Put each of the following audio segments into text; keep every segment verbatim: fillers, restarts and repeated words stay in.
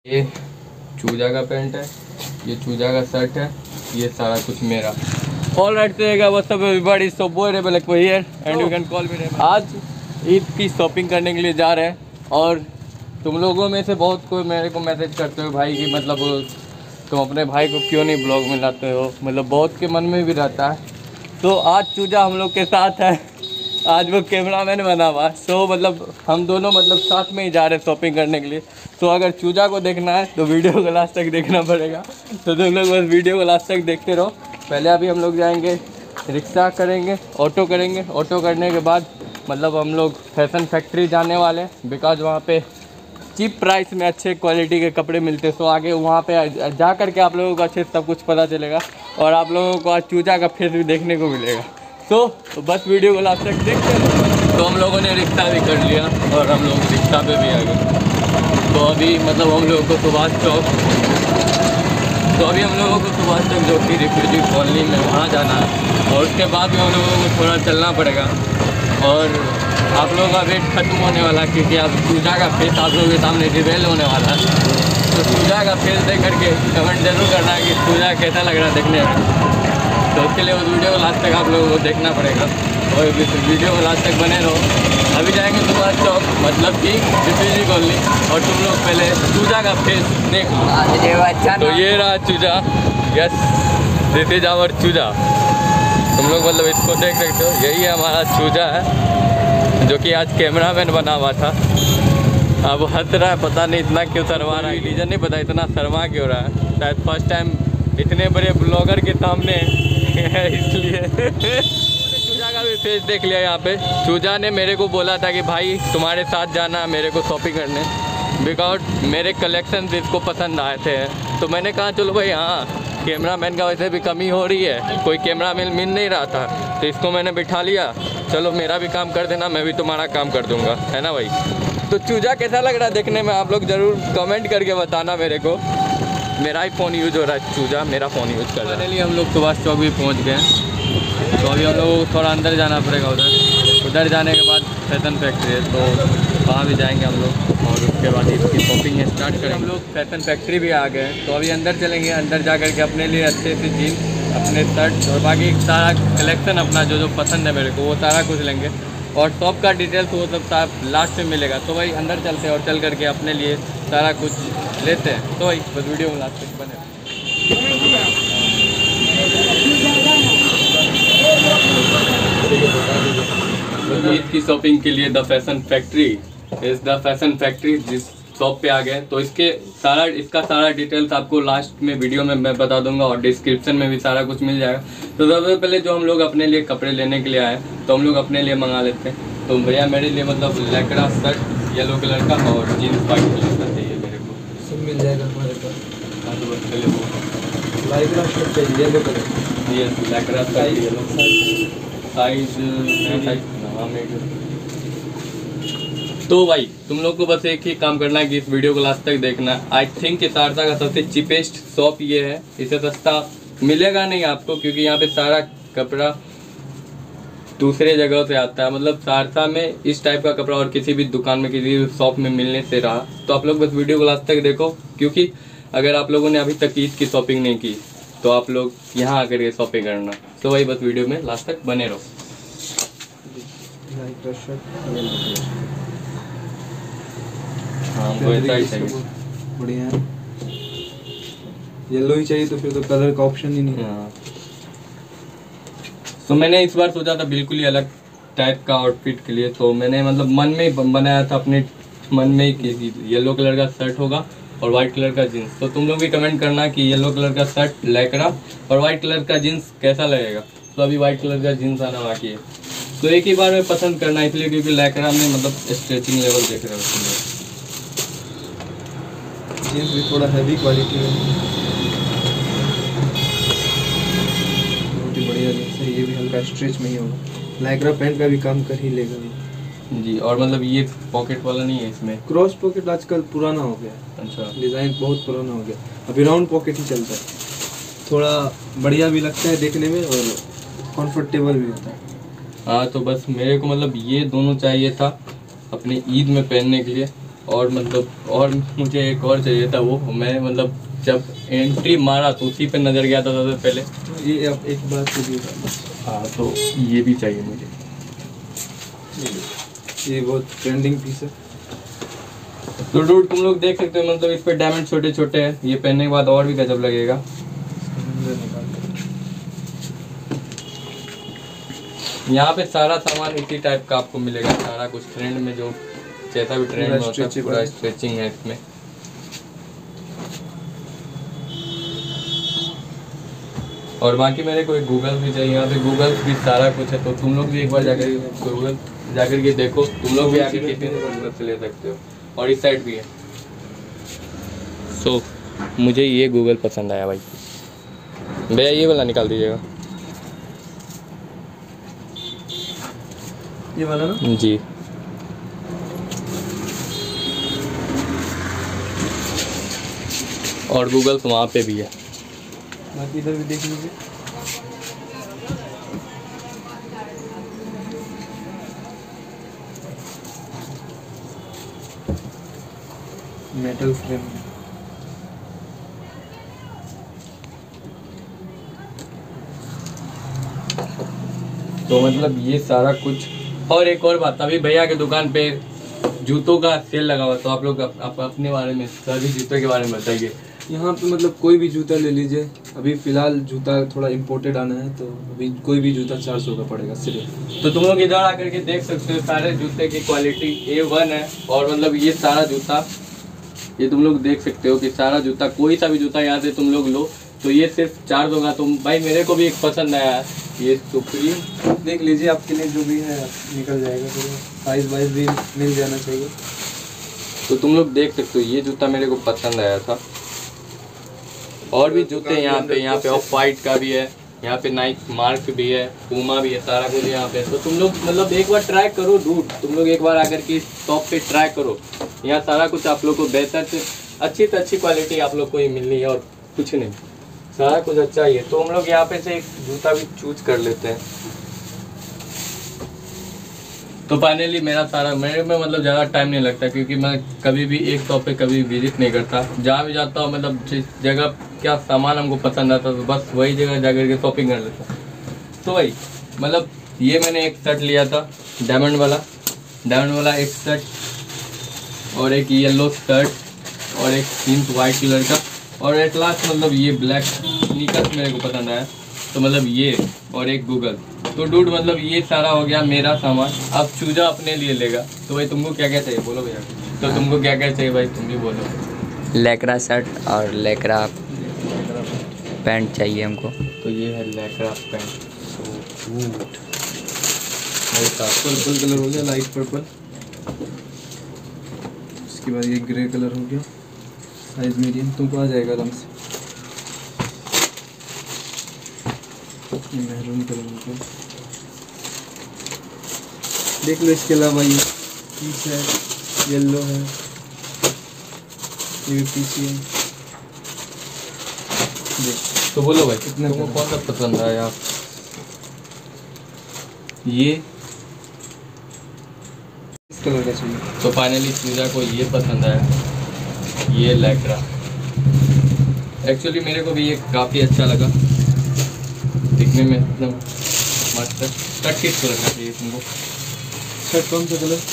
ये चूजा का पैंट है, ये चूजा का शर्ट है, ये सारा कुछ मेरा। ऑल राइट रहेगा वो सब everybody so boy Rebel here and you can call me Rebel. आज ईद की शॉपिंग करने के लिए जा रहे हैं और तुम लोगों में से बहुत कोई मेरे को मैसेज करते हो भाई कि मतलब तुम अपने भाई को क्यों नहीं ब्लॉग में लाते हो, मतलब बहुत के मन में भी रहता है। तो आज चूजा हम लोग के साथ है, आज वो कैमरामैन बना हुआ। सो मतलब हम दोनों मतलब साथ में ही जा रहे हैं शॉपिंग करने के लिए। तो अगर चूजा को देखना है तो वीडियो को लास्ट तक देखना पड़ेगा। तो तुम लोग बस वीडियो को लास्ट तक देखते रहो। पहले अभी हम लोग जाएंगे रिक्शा करेंगे, ऑटो करेंगे, ऑटो करने के बाद मतलब हम लोग फैशन फैक्ट्री जाने वाले हैं, बिकॉज वहाँ पे चीप प्राइस में अच्छे क्वालिटी के कपड़े मिलते हैं। सो आगे वहाँ पे जा कर के आप लोगों को अच्छे सब कुछ पता चलेगा और आप लोगों को आज चूजा का फेस भी देखने को मिलेगा। तो, तो बस वीडियो को लास्ट तक देखते हैं। तो हम लोगों ने रिक्शा भी कर लिया और हम लोग रिक्शा पे भी आ गए। तो अभी मतलब हम लोगों को सुभाष चौक तो अभी हम लोगों को सुभाष चौक जो कि रिफ्यूजी कॉलोनी में वहाँ जाना है और उसके बाद भी हम लोगों को थोड़ा चलना पड़ेगा। और आप लोगों का वेट खत्म होने वाला है क्योंकि अब चूजा का फेस आप लोगों के सामने रिवेल होने वाला है। तो चूजा का फेस देख करके कमेंट जरूर करना है कि चूजा कैसा लग रहा है देखने में। तो उसके लिए उस वीडियो को लास्ट तक आप लोगों को देखना पड़ेगा और इस वीडियो को लास्ट तक बने रहो। अभी जाएंगे सुभाष चौक मतलब कि रिफ्यूजी कॉलोनी और तुम लोग पहले चूजा का फेस देख लो। तो ये रहा चूजा, यस दिस इज आवर चूजा। तुम लोग मतलब इसको देख सकते हो, यही हमारा चूजा है जो कि आज कैमरामैन बना हुआ था। अब हंस रहा है, पता नहीं इतना क्यों शर्मा रहा है, रीजन नहीं पता इतना शर्मा क्यों रहा है। शायद फर्स्ट टाइम इतने बड़े ब्लॉगर के सामने इसलिए चूजा का भी फेस देख लिया। यहाँ पे चूजा ने मेरे को बोला था कि भाई तुम्हारे साथ जाना है मेरे को शॉपिंग करने, बिकॉज मेरे कलेक्शन इसको पसंद आए थे। तो मैंने कहा चलो भाई, हाँ कैमरामैन का वैसे भी कमी हो रही है, कोई कैमरामैन मिल नहीं रहा था तो इसको मैंने बिठा लिया। चलो मेरा भी काम कर देना, मैं भी तुम्हारा काम कर दूंगा, है ना भाई। तो चूजा कैसा लग रहा है देखने में आप लोग ज़रूर कमेंट करके बताना मेरे को। मेरा ही फ़ोन यूज हो रहा है, चूजा मेरा फ़ोन यूज कर रहा है। फाइनली हम लोग सुभाष चौक भी पहुँच गए हैं। तो अभी हम लोगों को थोड़ा अंदर जाना पड़ेगा, उधर उधर जाने के बाद फैशन फैक्ट्री है तो वहाँ भी जाएंगे हम लोग और उसके बाद इसकी शॉपिंग स्टार्ट करेंगे। हम लोग फैशन फैक्ट्री भी आ गए तो अभी अंदर चलेंगे, अंदर जा कर के अपने लिए अच्छे से जीन्स, अपने शर्ट और बाकी सारा कलेक्शन अपना जो जो पसंद है मेरे को वो सारा कुछ लेंगे और शॉप का डिटेल्स वो सब सारा लास्ट में मिलेगा। तो भाई अंदर चलते हैं और चल करके अपने लिए सारा कुछ लेते हैं। तो भाई बस वीडियो में लास्ट तक बने। ईद की शॉपिंग के लिए द फैशन फैक्ट्री इस द फैशन फैक्ट्री जिस शॉप पे आ गए तो इसके सारा इसका सारा डिटेल्स आपको लास्ट में वीडियो में मैं बता दूंगा और डिस्क्रिप्शन में भी सारा कुछ मिल जाएगा। तो सबसे पहले जो हम लोग अपने लिए कपड़े लेने के लिए आए तो हम लोग अपने लिए मंगा लेते हैं। तो भैया मेरे लिए मतलब लैक्रा शर्ट येलो कलर का और जीन्स वाइट कलर का चाहिए मेरे को। सब मिल जाएगा हमारे पास। हाँ तो बस पहले लैक्रा शर्ट चाहिए येलो कलर। ये लैक्रा शर्ट येलो साइज तो भाई तुम लोग को बस एक ही काम करना है कि इस वीडियो को लास्ट तक देखना। आई थिंक कि सहरसा का सबसे चीपेस्ट शॉप ये है, इसे सस्ता मिलेगा नहीं आपको क्योंकि यहाँ पे सारा कपड़ा दूसरे जगह से आता है। मतलब सहरसा में इस टाइप का कपड़ा और किसी भी दुकान में किसी भी शॉप में मिलने से रहा। तो आप लोग बस वीडियो को लास्ट तक देखो क्योंकि अगर आप लोगों ने अभी तक ईद की शॉपिंग नहीं की तो आप लोग यहाँ आकर के शॉपिंग करना। तो भाई बस वीडियो में लास्ट तक बने रहो। हाँ वैसा ही चाहिए, बढ़िया है। येलो ही चाहिए तो फिर तो कलर का ऑप्शन ही नहीं। हाँ तो मैंने इस बार सोचा था बिल्कुल ही अलग टाइप का आउटफिट के लिए। तो मैंने मतलब मन में ही बनाया था अपने मन में ही कि येलो कलर का शर्ट होगा और वाइट कलर का जीन्स। तो तुम लोग भी कमेंट करना कि येलो कलर का शर्ट लैक्रा और वाइट कलर का जीन्स कैसा लगेगा। तो अभी वाइट कलर का जीन्स आना बाकी है तो एक ही बार में पसंद करना इसलिए क्योंकि लैक्रा में मतलब स्ट्रेचिंग लेवल देख रहे हो। जीन्स भी थोड़ा हैवी क्वालिटी है, बहुत ही बढ़िया जीन्स है। ये भी हल्का स्ट्रेच में ही होगा, लैक्रा पैंट का भी काम कर ही लेगा जी। और मतलब ये पॉकेट वाला नहीं है, इसमें क्रॉस पॉकेट आजकल पुराना हो गया। अच्छा डिज़ाइन बहुत पुराना हो गया, अभी राउंड पॉकेट ही चलता है। थोड़ा बढ़िया भी लगता है देखने में और कंफर्टेबल भी होता है। हाँ तो बस मेरे को मतलब ये दोनों चाहिए था अपनी ईद में पहनने के लिए। और मतलब और मुझे एक और चाहिए था, वो मैं मतलब जब एंट्री मारा तो उसी पे नज़र गया था सबसे पहले। ये अब एक बात तो भी हाँ तो ये भी चाहिए मुझे। ये बहुत ट्रेंडिंग पीस है। तो डूड तुम लोग देख सकते हो मतलब इस पे डायमंड छोटे छोटे हैं, ये पहनने के बाद और भी गजब लगेगा। यहाँ पे सारा सामान इसी टाइप का आपको मिलेगा, सारा कुछ ट्रेंड में जो जैसा भी ट्रेंड में होता है पूरा स्ट्रेचिंग है इसमें। और बाकी मेरे को एक गूगल भी चाहिए, यहाँ पे गूगल भी सारा कुछ है, तो तुम लोग भी एक बार जाकर गूगल जाकर के देखो, तुम लोग भी आके कितने से ले सकते हो। और इस साइड भी है। सो so, मुझे ये गूगल पसंद आया भाई, भैया ये वाला निकाल दीजिएगा। ये वाला ना जी। और गूगल वहाँ पे भी है। बाकी इधर भी देख लीजिए। Metal frame. तो मतलब ये सारा कुछ। और एक और बात, अभी भैया की दुकान पे जूतों का सेल लगा हुआ, तो आप लोग अप, अप, अपने बारे में सभी जूतों के बारे में बताइए। यहाँ पे मतलब कोई भी जूता ले लीजिए, अभी फिलहाल जूता थोड़ा इम्पोर्टेड आना है, तो अभी कोई भी जूता चार सौ का पड़ेगा सिर्फ। तो तुम लोग इधर आकर के देख सकते हो, सारे जूते की क्वालिटी ए वन है। और मतलब ये सारा जूता, ये तुम लोग देख सकते हो कि सारा जूता, कोई सा भी जूता यहाँ से तुम लोग लो तो ये सिर्फ चार सौ का। तुम भाई मेरे को भी एक पसंद आया है, ये सुप्रीम, देख लीजिए आपके लिए जो भी है निकल जाएगा, तो साइज वाइज भी मिल जाना चाहिए। तो तुम लोग देख सकते हो ये जूता मेरे को पसंद आया था। और भी जूते यहाँ पे, यहाँ पे ऑफ वाइट का भी है, यहाँ पे नाइक मार्क भी है, पूमा भी है, सारा कुछ यहाँ पे। तो तुम लोग मतलब एक बार ट्राई करो डूड, तुम लोग एक बार आकर के शॉप पे ट्राई करो। यहाँ सारा कुछ आप लोग को बेहतर से अच्छी से अच्छी क्वालिटी आप लोग को ही मिलनी है और कुछ नहीं, सारा कुछ अच्छा ही है। तो हम लोग यहाँ पे से एक जूता भी चूज कर लेते हैं। तो फाइनली मेरा सारा, मेरे में मतलब ज़्यादा टाइम नहीं लगता, क्योंकि मैं कभी भी एक शॉप पे कभी विजिट नहीं करता। जहाँ भी जाता हूँ मतलब जिस जगह क्या सामान हमको पसंद आता है तो बस वही जगह जा कर के शॉपिंग कर लेता। तो भाई मतलब ये मैंने एक शर्ट लिया था डायमंड वाला, डायमंड वाला एक शर्ट, और एक येलो शर्ट, और एक जीन्स वाइट कलर का, और एट लास्ट मतलब ये ब्लैक स्नीकर्स मेरे को पसंद आया, तो मतलब ये, और एक गूगल। तो डूड मतलब ये सारा हो गया मेरा सामान। अब चूजा अपने लिए लेगा। तो भाई तुमको क्या क्या चाहिए बोलो भैया। तो तुमको क्या क्या चाहिए भाई, तुम भी बोलो। लेकरा शर्ट और लेकरा पैंट चाहिए हमको। तो ये है Lycra pant, so good. Purple colour हो गया, लाइट पर्पल। उसके बाद ये ग्रे कलर हो गया, साइज मीडियम, तुमको आ जाएगा आराम से। ये मैरून कलर हो गया, देख लो। इसके अलावा ये पीस है, येलो है, ये भी पीस है। देख तो बोलो भाई कितना तुमको कौन सा पसंद आया। ये इस कलर का चाहिए। तो फाइनली चूजा को ये पसंद आया, ये लेकरा। एक्चुअली मेरे को भी ये काफ़ी अच्छा लगा दिखने में, एकदम मस्त है। शर्ट किस कलर का चाहिए तुमको। शर्ट कौन सा colour.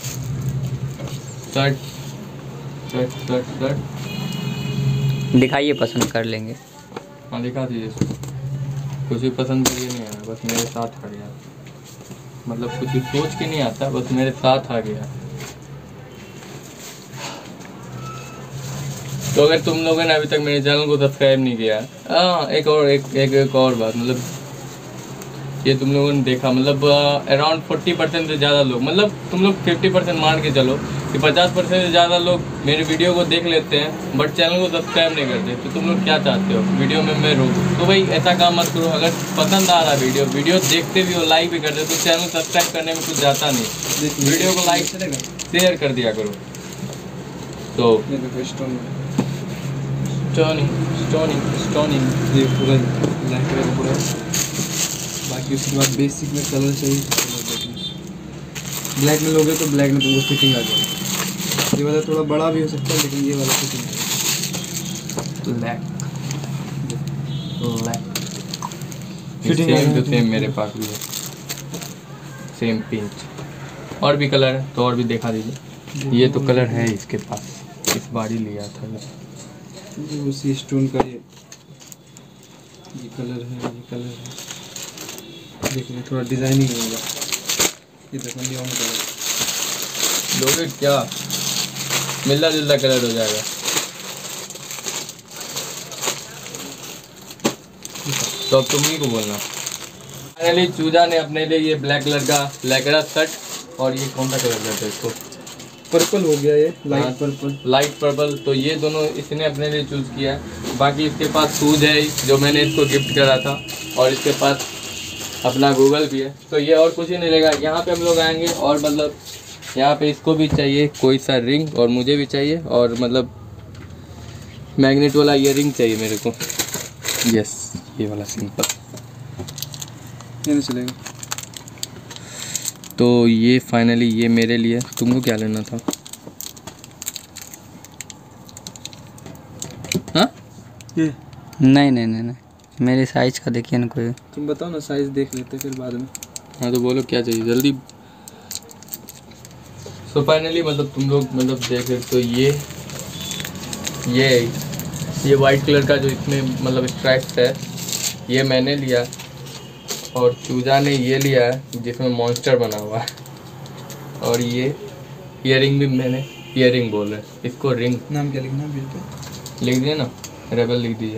Shirt shirt shirt shirt दिखाइए, पसंद कर लेंगे। हाँ दिखा दीजिए इसको। कुछ भी पसंद करिए नहीं आया, बस मेरे साथ आ गया। मतलब कुछ भी सोच के नहीं आता, बस मेरे साथ आ गया। तो अगर तुम लोगों ने अभी तक मेरे चैनल को सब्सक्राइब नहीं किया, हाँ एक और एक एक, एक और बात, मतलब ये तुम लोगों ने देखा मतलब अराउंड फोर्टी परसेंट से ज़्यादा लोग, मतलब तुम लोग फिफ्टी परसेंट मान के चलो कि पचास परसेंट से ज़्यादा लोग मेरे वीडियो को देख लेते हैं बट चैनल को सब्सक्राइब नहीं करते। तो तुम लोग क्या चाहते हो, वीडियो में मैं रोकूं? तो भाई ऐसा काम मत करो। अगर पसंद आ रहा वीडियो वीडियो देखते भी हो, लाइक भी करते, तो चैनल सब्सक्राइब करने में कुछ जाता नहीं, वीडियो को लाइक शेयर कर दिया करो। तो स्टोनिंग स्टोनिंग स्टोनिंग ये पूरा ब्लैक कलर का पूरा। बाकी उसके बाद बेसिक में कलर चाहिए, ब्लैक में लोगे तो ब्लैक में तुमको फिटिंग आ जाएगी। ये वाला थोड़ा बड़ा भी हो सकता है, लेकिन ये वाला कुछ नहीं। ब्लैक ब्लैक Fitting सेम आएगा टू तो सेम नहीं मेरे होगा। पास भी है, सेम पिंच। और भी कलर है तो और भी दिखा दीजिए। ये तो कलर है इसके पास, इस बार ही लिया था ये। ये उसी स्टोन का ये ये कलर है, ये कलर है। देखिए थोड़ा डिजाइनिंग होगा। ये देखो नियॉन कलर। लोगे क्या, मिलता जुलता कलर हो जाएगा। तो अब तुम ही को बोलना। फाइनली चूजा ने अपने लिए ये ब्लैक कलर का लैकड़ा शर्ट, और ये कौन सा कलर कहते हैं इसको, पर्पल हो गया, ये हाँ, लाइट पर्पल। Light purple. तो ये दोनों इसने अपने लिए चूज किया है। बाकी इसके पास शूज है जो मैंने इसको गिफ्ट करा था, और इसके पास अपना गूगल भी है। तो ये और कुछ ही नहीं लेगा। यहाँ पे हम लोग आएंगे और मतलब यहाँ पे इसको भी चाहिए कोई सा रिंग, और मुझे भी चाहिए, और मतलब मैग्नेट वाला ये रिंग चाहिए मेरे को। यस, ये वाला सिंपल। ये नहीं चलेगा। तो ये फाइनली ये मेरे लिए। तुमको क्या लेना था? हाँ ये नहीं नहीं नहीं नहीं मेरे साइज का देखिए ना कोई। तुम बताओ ना, साइज देख लेते फिर बाद में। हाँ तो बोलो क्या चाहिए जल्दी। सो फाइनली मतलब तुम लोग मतलब देख रहे तो ये ये ये वाइट कलर का जो इसमें मतलब स्ट्राइप्स है, ये मैंने लिया। और चूजा ने ये लिया है जिसमें मॉन्स्टर बना हुआ है। और ये ईयरिंग भी मैंने, ईयरिंग बोल रहे हैं इसको, रिंग नाम क्या लिखना बिल पे? लिख दिए ना, रेबल लिख दीजिए।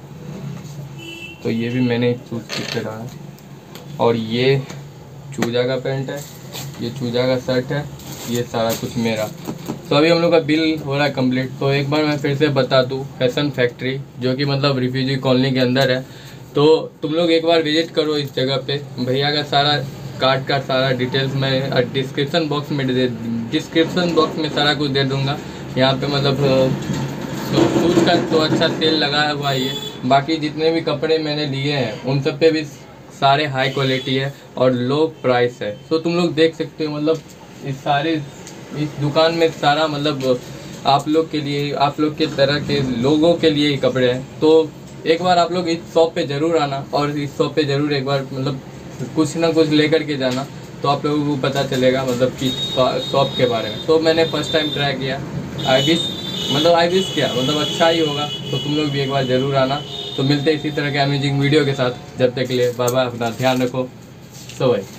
तो ये भी मैंने चूज करके रहा है। और ये चूजा का पैंट है, ये चूजा का शर्ट है, ये सारा कुछ मेरा। तो अभी हम लोग का बिल हो रहा है कंप्लीट। तो एक बार मैं फिर से बता दूँ, फैशन फैक्ट्री जो कि मतलब रिफ्यूजी कॉलोनी के अंदर है। तो तुम लोग एक बार विजिट करो इस जगह पे। भैया का सारा कार्ड का सारा डिटेल्स मैं डिस्क्रिप्शन बॉक्स में दे डिस्क्रिप्शन बॉक्स में सारा कुछ दे दूँगा। यहाँ पे मतलब सूट का तो अच्छा सेल लगाया हुआ है ये। बाकी जितने भी कपड़े मैंने लिए हैं उन सब पे भी सारे हाई क्वालिटी है और लो प्राइस है। तो तुम लोग देख सकते हो मतलब इस सारे इस दुकान में सारा मतलब आप लोग के लिए, आप लोग के तरह के लोगों के लिए ही कपड़े हैं। तो एक बार आप लोग इस शॉप पे ज़रूर आना, और इस शॉप पे ज़रूर एक बार मतलब कुछ ना कुछ लेकर के जाना, तो आप लोगों को पता चलेगा मतलब कि शॉप के बारे में। तो मैंने फर्स्ट टाइम ट्राई किया, आई विश मतलब आई विश किया मतलब अच्छा ही होगा। तो तुम लोग भी एक बार ज़रूर आना। तो मिलते हैं इसी तरह के अमेजिंग वीडियो के साथ। जब तक के लिए बाय बाय, अपना ध्यान रखो। सो भाई।